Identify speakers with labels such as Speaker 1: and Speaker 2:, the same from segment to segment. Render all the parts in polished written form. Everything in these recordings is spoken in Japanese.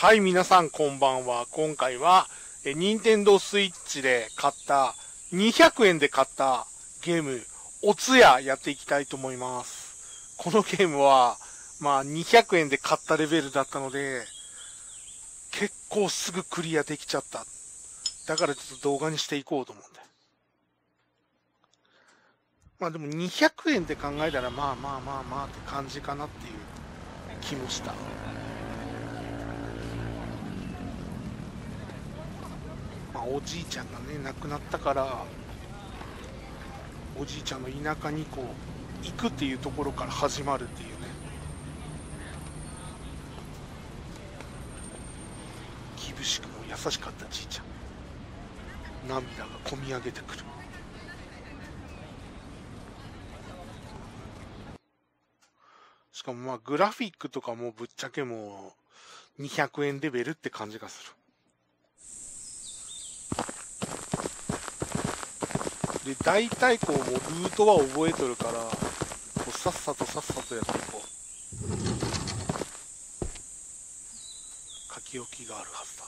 Speaker 1: はい、皆さんこんばんは。今回は、任天堂スイッチで買った、200円で買ったゲーム、おつややっていきたいと思います。このゲームは、200円で買ったレベルだったので、結構すぐクリアできちゃった。だからちょっと動画にしていこうと思うんで。でも200円で考えたらまあって感じかなっていう気もした。おじいちゃんがね亡くなったから、おじいちゃんの田舎にこう行くっていうところから始まるっていうね。厳しくも優しかったじいちゃん、涙がこみ上げてくる。しかもグラフィックとかもぶっちゃけもう200円レベルって感じがする。で、大体こうもうルートは覚えとるから、こうさっさとやっていこう。書き置きがあるはずだ。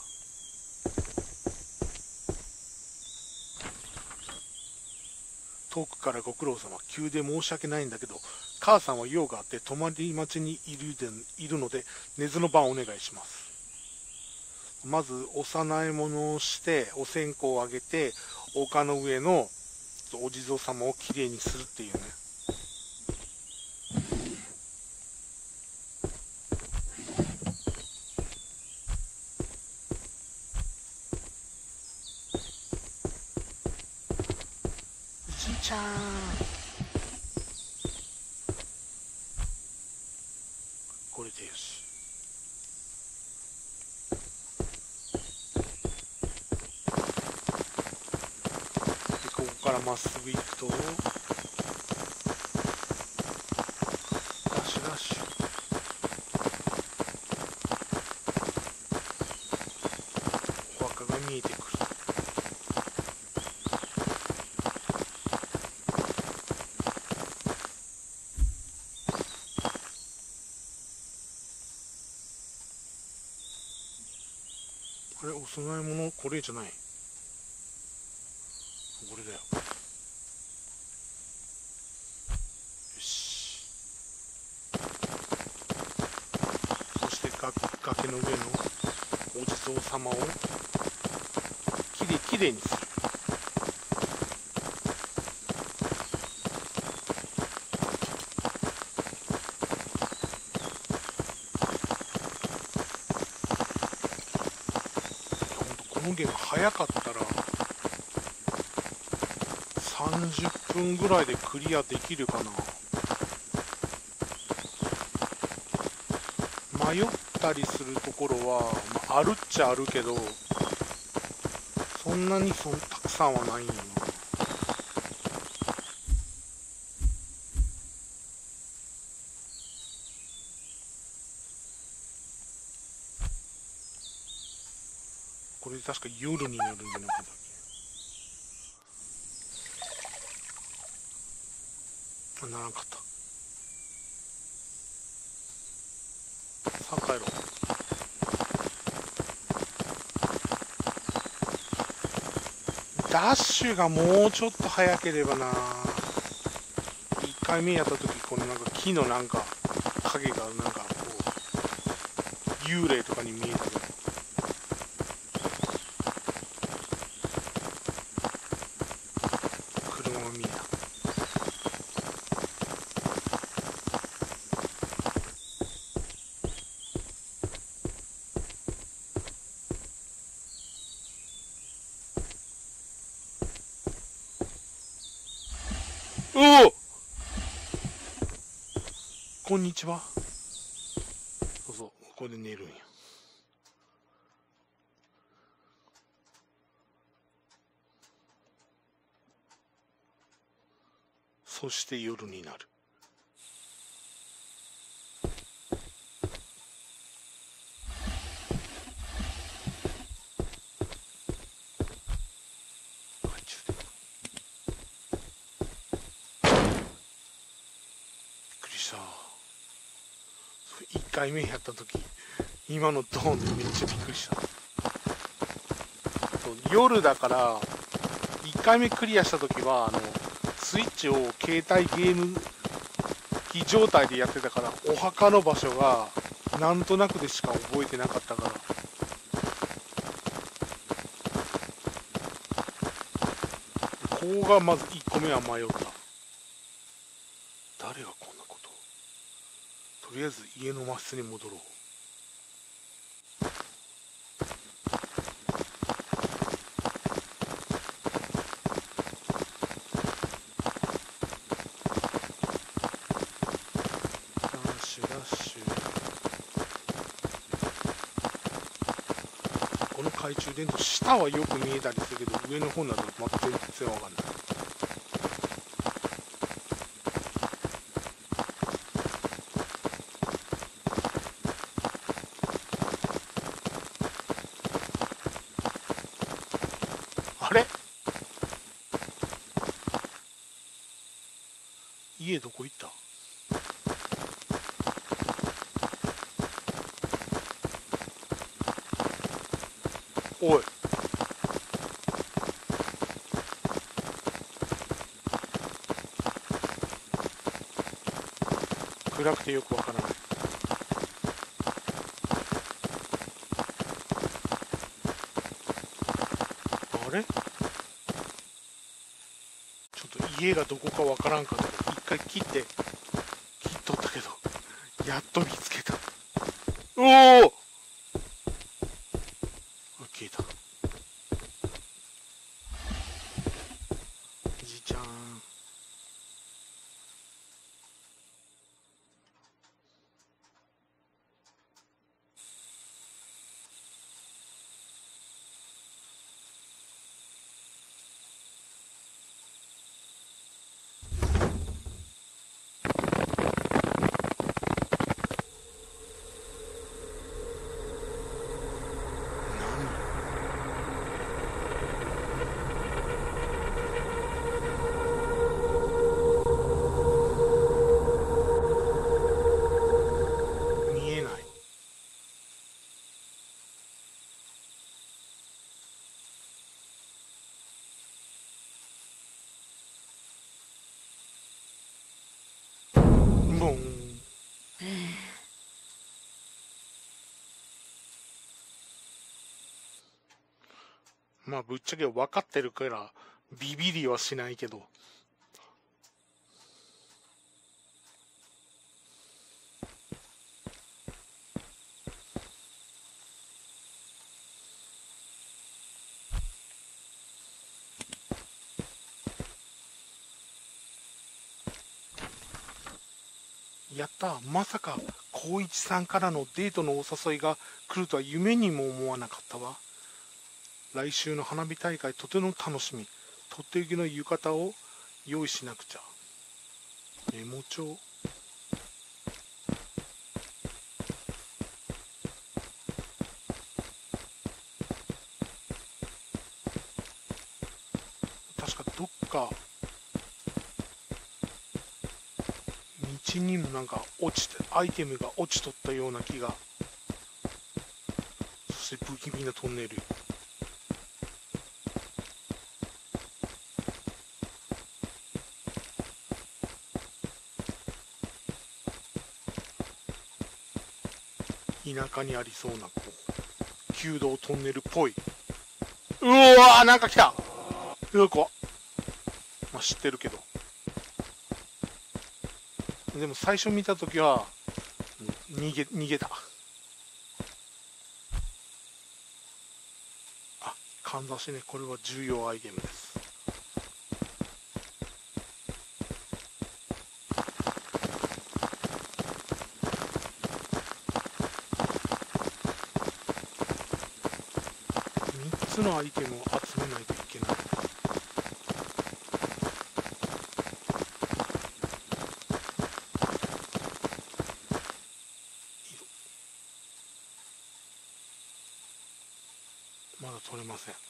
Speaker 1: 遠くからご苦労様、急で申し訳ないんだけど、母さんは用があって泊まり待ちにいるので、寝ずの番お願いします。まず、お供え物をして、お線香をあげて、丘の上のお地蔵様をきれいにするっていうね。おじいちゃん。これでよし。で、ここからまっすぐ行くと、ダッシュダッシュ。お墓が見えてくる。あれ、お供え物、これじゃない。これだよ。よし。そして崖の上のお地蔵様をきれいにする。このゲーム早かったら30分ぐらいでクリアできるかな。迷ったりするところは、あるっちゃあるけど、そんなにたくさんはないんよな。これ確か夜になるんじゃなかったっけ。ならんかった。さあ帰ろう。ダッシュがもうちょっと早ければな。1回目やった時、この木の影がこう幽霊とかに見えたけど、車が見えた。おお、こんにちは。そうそう、ここで寝るんや。そして夜になる。1回目やった時今のドーンでめっちゃびっくりした。夜だから1回目クリアした時はスイッチを携帯ゲーム機状態でやってたから、お墓の場所がなんとなくでしか覚えてなかったから、ここがまず1個目は迷った。誰がこんなこと。とりあえず家の真室に戻ろう。この懐中電灯、下はよく見えたりするけど、上の方など全然わかんない。あれ、家どこ行った。おい、暗くてよくわからない。あれ、ちょっと家がどこかわからんかった。一回切っとったけど、やっと見つけた。おお、消えた。じいちゃん。見えない。ボン。まあぶっちゃけ分かってるからビビりはしないけど、やった、まさか光一さんからのデートのお誘いが来るとは夢にも思わなかったわ。来週の花火大会とても楽しみ。とっておきの浴衣を用意しなくちゃ。メモ帳。確かどっか道にもなんか落ちてアイテムが落ちとったような気が。そして不気味なトンネル。田舎にありそうなこう旧道トンネルっぽい。うわー、なんか来た。うわ、怖っ。まあ知ってるけど、でも最初見た時は逃げた。あ、かんざしね。これは重要アイテムです。3つのアイテムを集めないといけない。まだ取れません。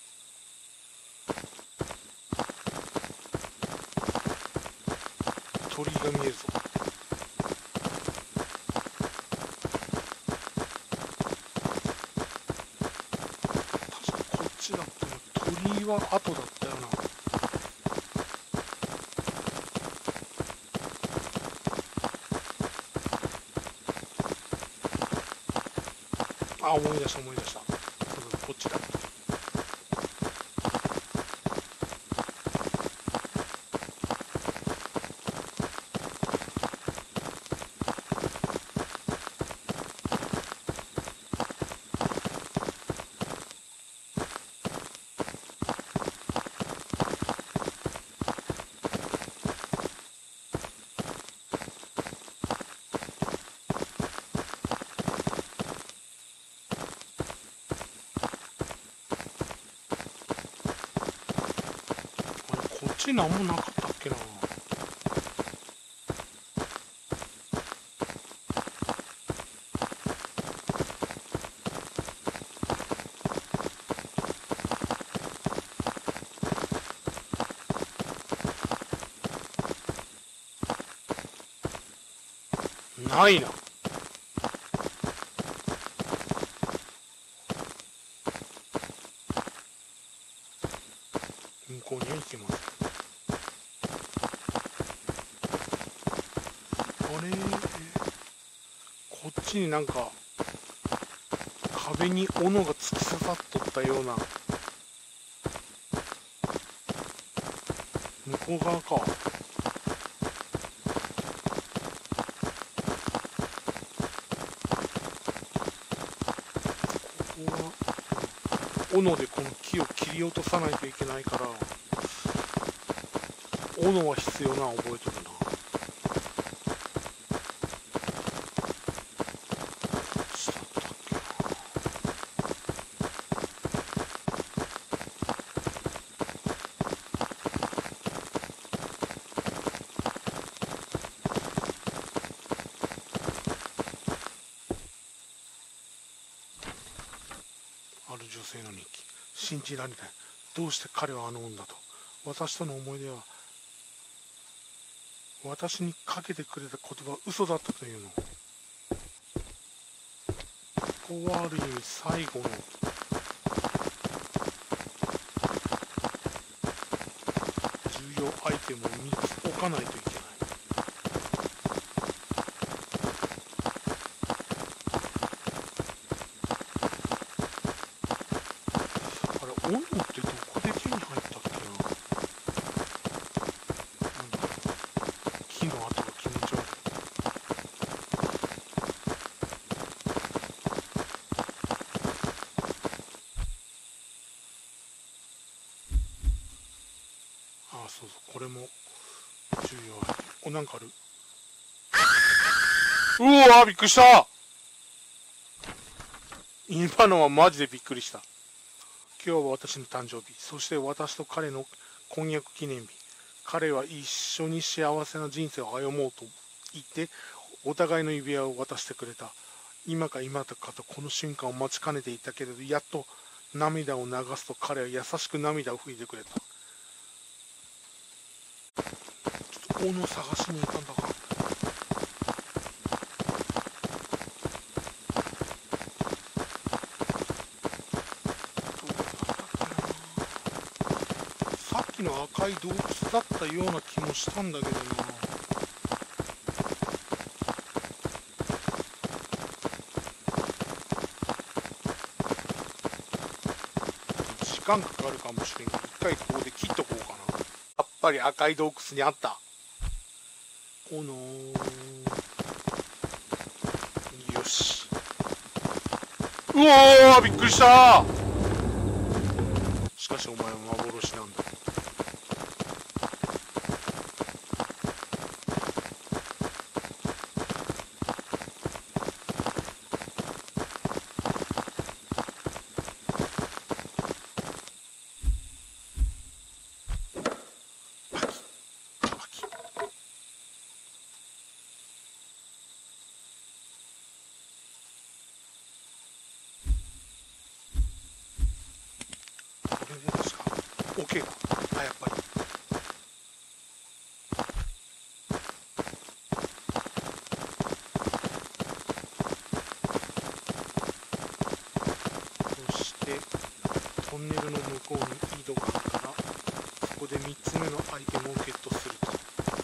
Speaker 1: 鳥居が見えるぞ。 森は後だったよな。あ、思い出した。そうだ、こっちだ。こっちなんもなかったっけな。ないな。向こうには行けません。あれ、こっちになんか壁に斧が突き刺さっとったような。向こう側か。ここは斧でこの木を切り落とさないといけないから、斧は必要な、覚えとるな。ある女性の日記。信じられない。どうして彼はあの女と。私との思い出は、私にかけてくれた言葉は嘘だったというの。ここはある意味最後の重要アイテムを3つ置かないといけない。あれ、斧ってどこで手に入ったっけな。なんだろう、木の跡が気持ち悪い。ああ、そうそう、これも重要アイテム。お、なんかある。うわー、びっくりした。今のはマジでびっくりした。今日は私の誕生日、そして私と彼の婚約記念日。彼は一緒に幸せな人生を歩もうと言って、お互いの指輪を渡してくれた。今かとこの瞬間を待ちかねていたけれど、やっと涙を流すと彼は優しく涙を拭いてくれた。ちょっと斧探しに行かんだか。さっきの赤い洞窟だったような気もしたんだけどな。時間かかるかもしれんけど、一回ここで切っとこうかな。やっぱり赤い洞窟にあった。よし。うおー、びっくりした。しかしお前は幻なんだ。これで確か OK だ。あ、やっぱり。そしてトンネルの向こうに井戸がある。 つ目のアイテムをゲットすると、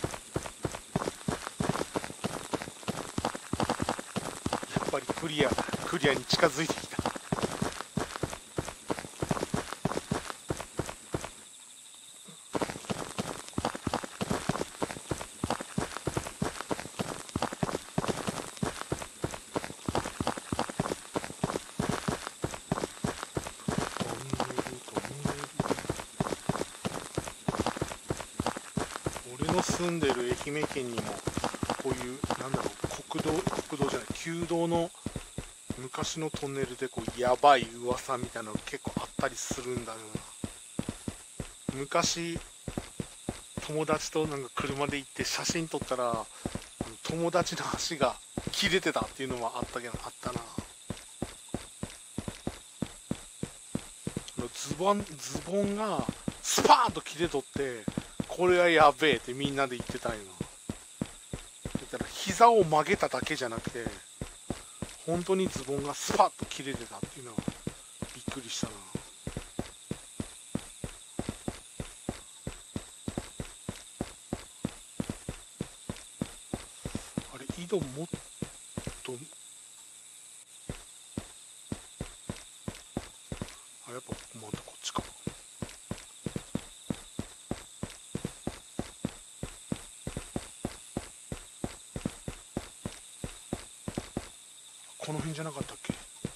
Speaker 1: やっぱりクリアに近づいてきた。俺の住んでる愛媛県にもこういう国道じゃない旧道の昔のトンネルでこうやばい噂みたいなの結構あったりするんだよな。昔友達となんか車で行って写真撮ったら友達の足が切れてたっていうのはあったな。ズボンがスパーンと切れとって、これはやべえってみんなで言ってたんよな。だから膝を曲げただけじゃなくて本当にズボンがスパッと切れてたっていうのはびっくりしたな。あれ井戸もっと、あ、やっぱまたこっちか。この辺じゃなかったっけ。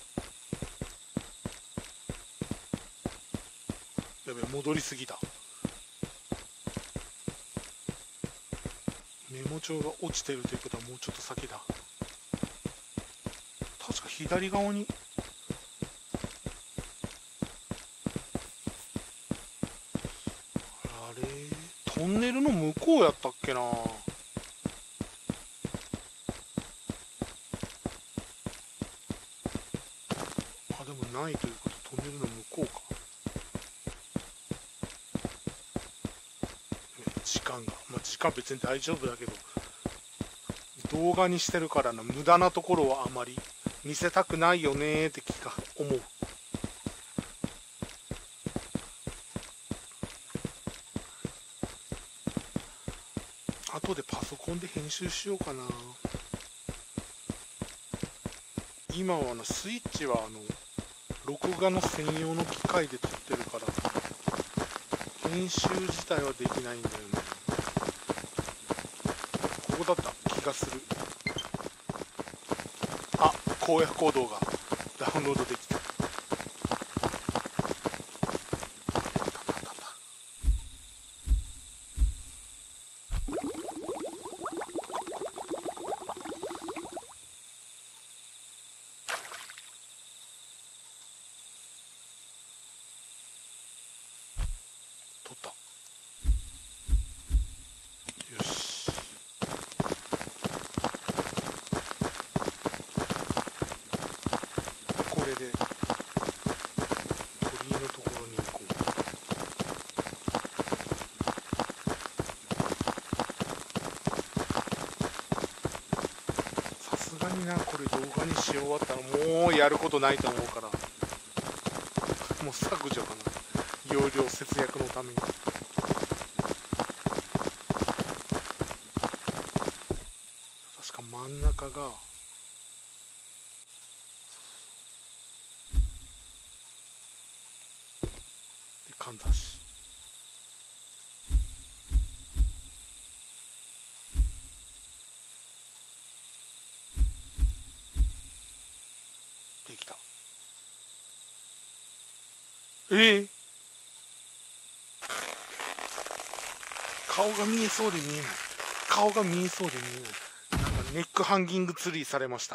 Speaker 1: やべえ、戻りすぎた。メモ帳が落ちてるということはもうちょっと先だ。確か左側に、あれトンネルの向こうやったっけな。あ、でもないということ、トンネルの向こうか。時間別に大丈夫だけど、動画にしてるからな、無駄なところはあまり見せたくないよねーって思う。後でパソコンで編集しようかな。今はスイッチは録画の専用の機械で撮ってるから編集自体はできないんだよね。ここだった気がする。あ、荒野行動がダウンロードできた。取った。よし。これで鳥居のところに行こう。さすがにな、これ動画にし終わったらもうやることないと思うから、もう削除かな、容量節約のために。確か真ん中がでかんだし、できた。顔が見えそうで見えない。顔が見えそうで見えない。なんかネックハンギングツリーされました。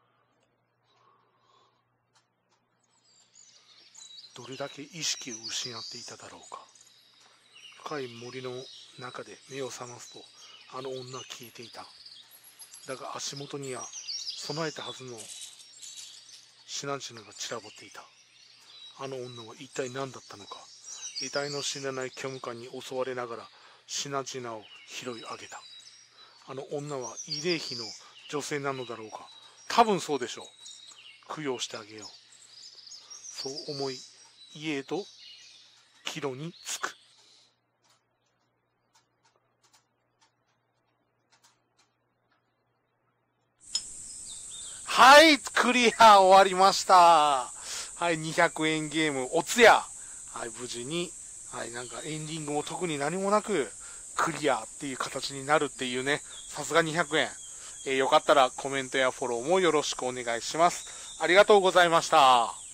Speaker 1: どれだけ意識を失っていただろうか。深い森の中で目を覚ますと、あの女は消えていた。だが足元には備えたはずの品々が散らばっていた。あの女は一体何だったのか。得体の知らない虚無感に襲われながら品々を拾い上げた。あの女は慰霊碑の女性なのだろうか。多分そうでしょう。供養してあげよう。そう思い、家へと帰路に着く。 はい、クリア終わりました。はい、200円ゲーム、おつや。はい、無事に、はい、なんかエンディングも特に何もなく、クリアっていう形になるっていうね、さすが200円。よかったらコメントやフォローもよろしくお願いします。ありがとうございました。